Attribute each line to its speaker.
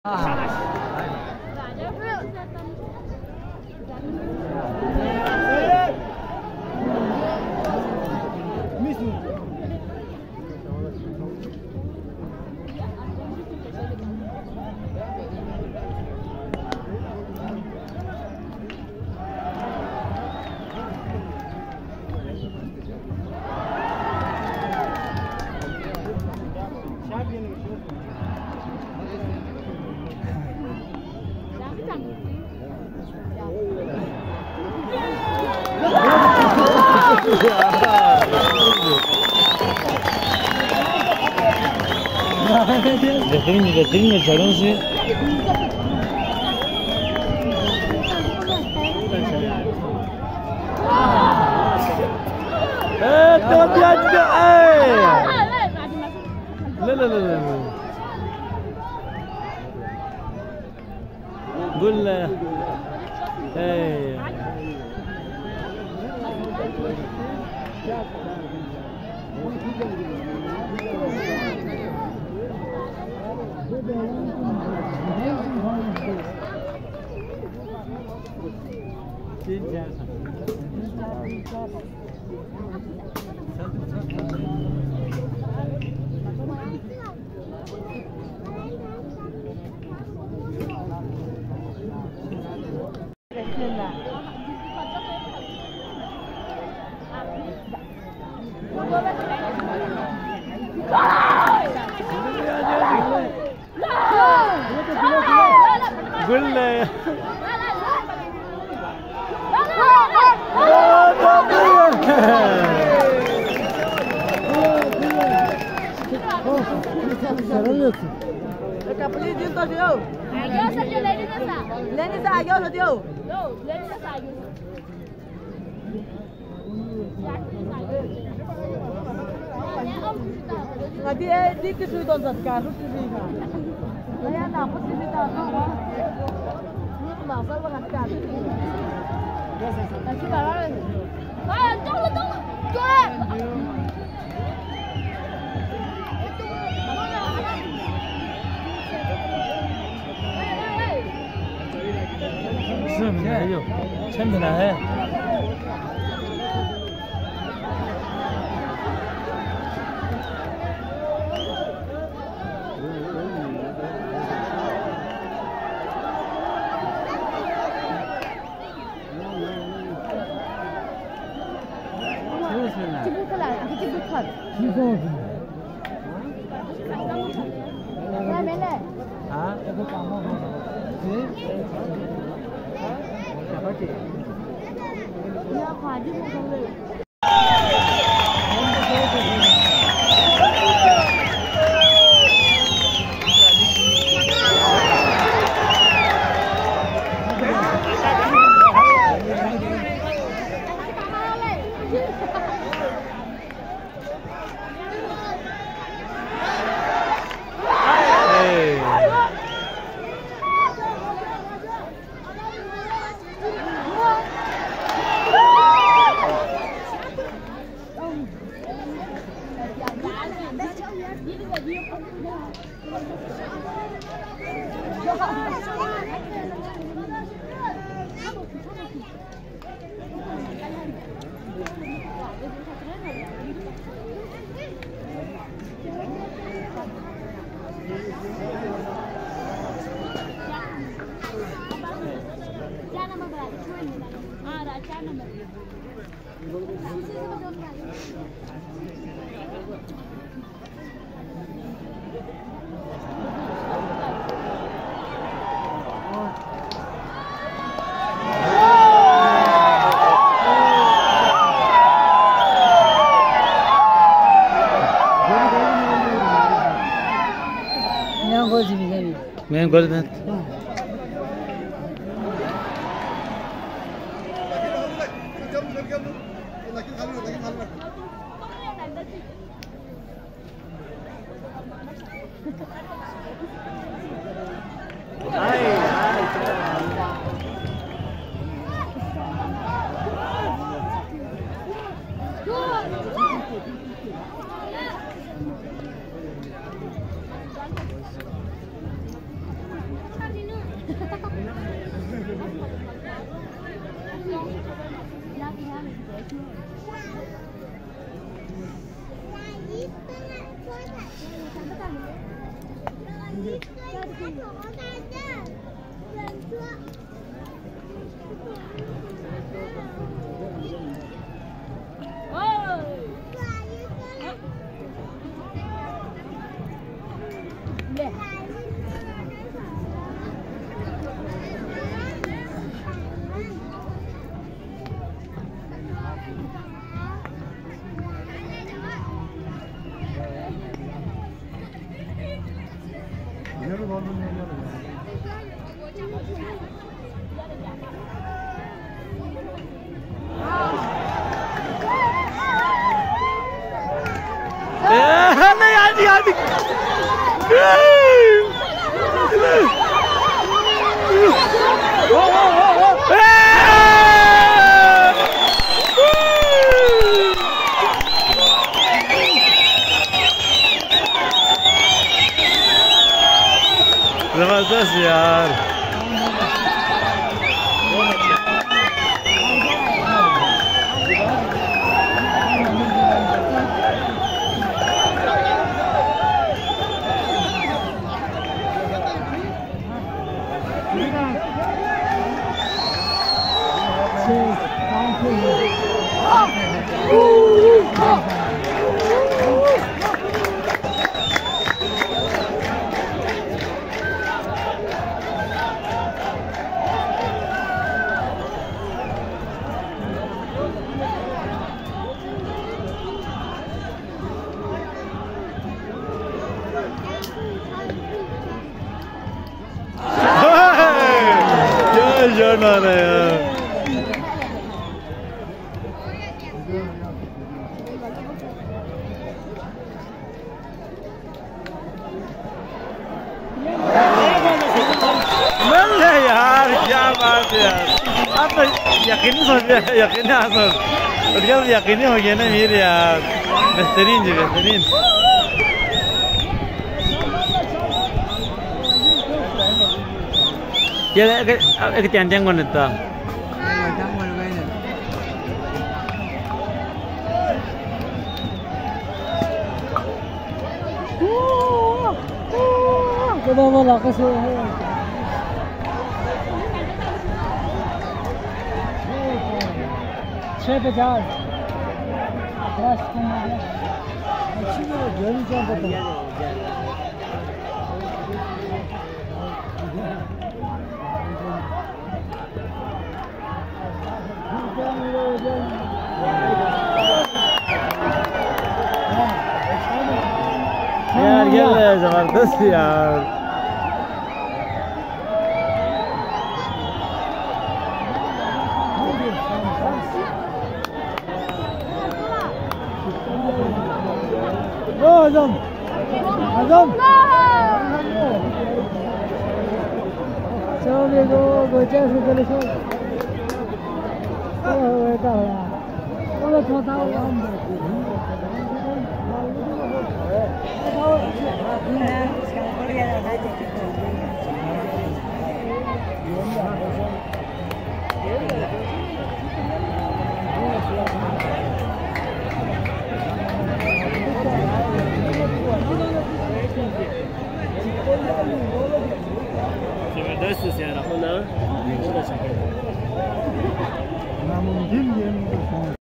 Speaker 1: ذكرني فرنسي لا لا لا قول له ايه قول له
Speaker 2: đi cái suy tôn giật cả lúc cái gì cả lấy ăn nào có gì ta không có nhưng mà sao mà cả cái gì là khi mà nó trốn lên
Speaker 1: 챔피언 해. मैं गोल में जबरदस्त यार shot मारा यार यार क्या बात है यार अब तो यकीनी हो गया यकीनी आसर यकीनी हो गया ना मीर यार बेहतरीन जी बेहतरीन ya ke tiang-tiang kon itu
Speaker 2: coba malah ke sini siapa jalan keras kemudian sini jadi jangan
Speaker 1: यार ये जबरदस्त यार
Speaker 2: आजम आजम चलो देखो बच्चा से चले सो बेटा चलो छोटा हम
Speaker 1: जबरदस्त यार अपना